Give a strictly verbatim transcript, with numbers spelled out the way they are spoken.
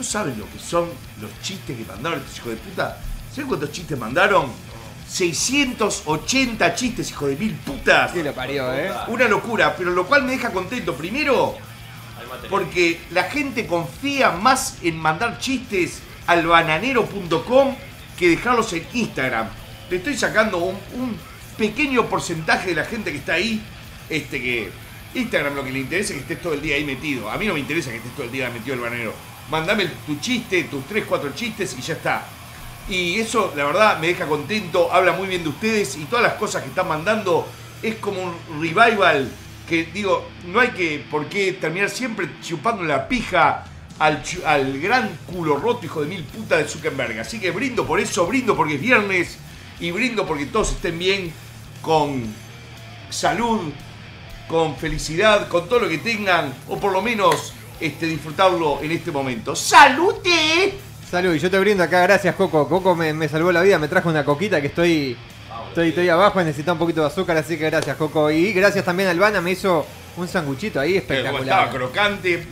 no saben lo que son los chistes que mandaron estos hijos de puta. ¿Saben cuántos chistes mandaron? seiscientos ochenta chistes, hijo de mil putas. Sí, lo parió, ¿eh? Una locura, pero lo cual me deja contento. Primero, porque la gente confía más en mandar chistes al bananero punto com que dejarlos en Instagram. Le estoy sacando un, un pequeño porcentaje de la gente que está ahí, este que Instagram lo que le interesa es que estés todo el día ahí metido. A mí no me interesa que estés todo el día metido el bananero. Mandame tu chiste, tus tres, cuatro chistes y ya está. Y eso, la verdad, me deja contento, habla muy bien de ustedes y todas las cosas que están mandando es como un revival que, digo, no hay que por qué terminar siempre chupando la pija al, al gran culo roto, hijo de mil puta de Zuckerberg. Así que brindo por eso, brindo porque es viernes y brindo porque todos estén bien, con salud, con felicidad, con todo lo que tengan, o por lo menos este, disfrutarlo en este momento. ¡Salute! Salud, y yo te brindo acá, gracias Coco. Coco me, me salvó la vida, me trajo una coquita que estoy, estoy, estoy abajo, necesito un poquito de azúcar, así que gracias Coco. Y gracias también a Albana, me hizo un sanguchito ahí espectacular. Estaba crocante.